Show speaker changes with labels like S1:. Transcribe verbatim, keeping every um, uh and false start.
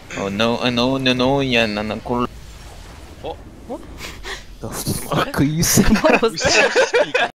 S1: Oh no, oh no, no, no, yan ang cool.
S2: Oh?
S3: The fuck are you saying?
S4: What was that?